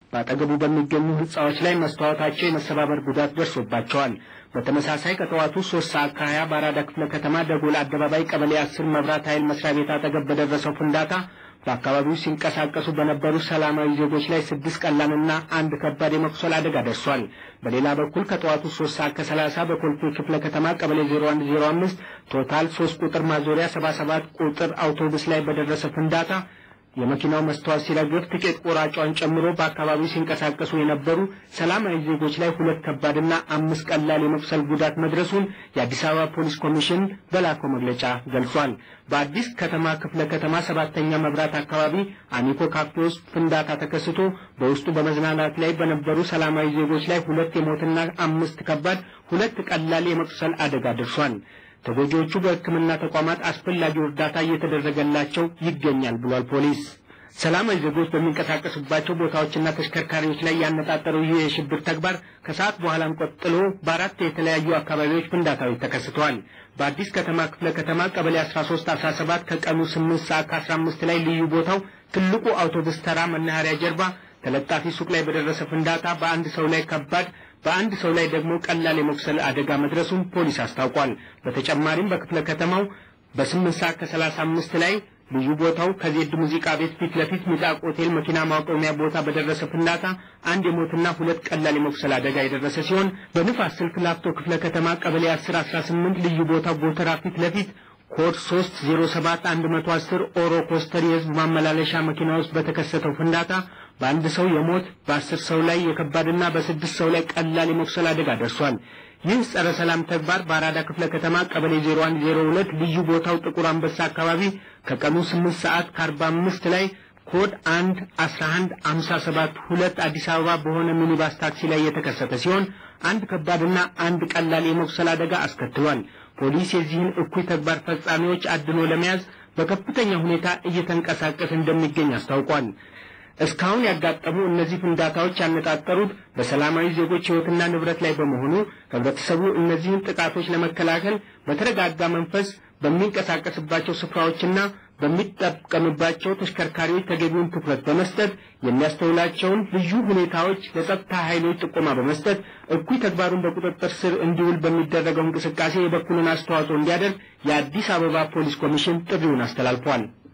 በአጠገቡ በሚገኙ ህንጻዎች ላይ መስታወታቸው የመሰባበር ጉዳት ደርሶባቸዋል። በተመሳሳይ ከጠዋቱ 3:20 በአራዳ ክፍለ ከተማ ደጎል አደባባይ ቀበሌ 10 መብራት ኃይል መስሪያ ቤት አጠገብ በደረሰው ፍንዳታ በአካባቢው ሲንቀሳቀሱ በነበሩ ሰላማዊ ዜጎች ላይ 6 ቀላልና 1 ከባድ የመቁሰል አደጋ ደርሷል። በሌላ በኩል ከጠዋቱ 3:30 በኮልፌ ክፍለ ከተማ ቀበሌ 0105 ቶታል 3 ቁጥር ማዞሪያ 77 ቁጥር አውቶቡስ ላይ በደረሰ ፍንዳታ የመኪናው መስታወት ሲረግፍ ትኬት ቆራጯን ጨምሮ በአካባቢው ሲንቀሳቀሱ የነበሩ ሰላማዊ ዜጎች ላይ 2 ከባድና 5 ቀላል የመቁሰል ጉዳት መድረሱን የአዲስ አበባ ፖሊስ ኮሚሽን በላከው መግለጫ ገልጿል። በአዲስ ከተማ ክፍለ ከተማ 7ኛ መብራት አካባቢ አሚኮ ካፌ ውስጥ ፍንዳታ ተከስቶ በውስጡ በመዝናናት ላይ በነበሩ ሰላማዊ ዜጎች ላይ 2 የሞትና 5 ከባድ 2 ቀላል የመቁሰል አደጋ ደርሷል። ተጎጂዎቹ በሕክምና ተቋማት አስፈላጊው እርዳታ እየተደረገላቸው ይገኛል ብሏል ፖሊስ። ሰላማዊ ዜጎች በሚንቀሳቀሱባቸው ቦታዎችና ተሽከርካሪዎች ላይ ያነጣጠረው ይህ የሽብር ተግባር ከሰዓት በኋላም ቀጥሎ በ4 የተለያዩ አካባቢዎች ፍንዳታዎች ተከስተዋል። በአዲስ ከተማ ክፍለ ከተማ ቀበሌ 13-17 ከቀኑ 8:15 ላይ ልዩ ቦታው ትልቁ አውቶቡስ ተራ መናኸሪያ ጀርባ ተለጣፊ ሱቅ ላይ በደረሰ ፍንዳታ በአንድ ሰው ላይ ከባድ በአንድ ሰው ላይ ደግሞ ቀላል የመቁሰል አደጋ መድረሱን ፖሊስ አስታውቋል። በተጨማሪም በክፍለ ከተማው በ8:35 ላይ ልዩ ቦታው ከዜድ ሙዚቃ ቤት ፊት ለፊት ሚዛቅ ሆቴል መኪና ማቆሚያ ቦታ በደረሰ ፍንዳታ 1 የሞትና 2 ቀላል የመቁሰል አደጋ የደረሰ ሲሆን በንፋስ ስልክ ላፍቶ ክፍለ ከተማ ቀበሌ 10-18 ልዩ ቦታው ጎተራ ፊት ለፊት ኮድ 307110 ኦሮ ኮስተር የህዝብ ማመላለሻ መኪና ውስጥ በተከሰተው ፍንዳታ በአንድ ሰው የሞት በ10 ሰው ላይ የከባድና በ6 ሰው ላይ ቀላል የመቁሰል አደጋ ደርሷል። ይህ ጸረ ሰላም ተግባር በአራዳ ክፍለ ከተማ ቀበሌ 0102 ልዩ ቦታው ጥቁር አንበሳ አካባቢ ከቀኑ 8:45 ላይ ኮድ 11157 አዲስ አበባ በሆነ ሚኒባስ ታክሲ ላይ የተከሰተ ሲሆን 1 ከባድና 1 ቀላል የመቁሰል አደጋ አስከትሏል። ፖሊስ የዚህን እኩይ ተግባር ፈጻሚዎች አድኖ ለመያዝ በከፍተኛ ሁኔታ እየተንቀሳቀሰ እንደሚገኝ አስታውቋል። እስካሁን ያጋጠሙ እነዚህ ፍንዳታዎች ያነጣጠሩት በሰላማዊ ዜጎች ሕይወትና ንብረት ላይ በመሆኑ ህብረተሰቡ እነዚህን ጥቃቶች ለመከላከል በተረጋጋ መንፈስ በሚንቀሳቀስባቸው ስፍራዎችና በሚጠቀምባቸው ተሽከርካሪዎች ተገቢውን ትኩረት በመስጠት የሚያስተውላቸውን ልዩ ሁኔታዎች ለጸጥታ ኃይሎች ጥቆማ በመስጠት እኩይ ተግባሩን በቁጥጥር ስር እንዲውል በሚደረገው እንቅስቃሴ የበኩሉን አስተዋጽኦ እንዲያደርግ የአዲስ አበባ ፖሊስ ኮሚሽን ጥሪውን አስተላልፏል።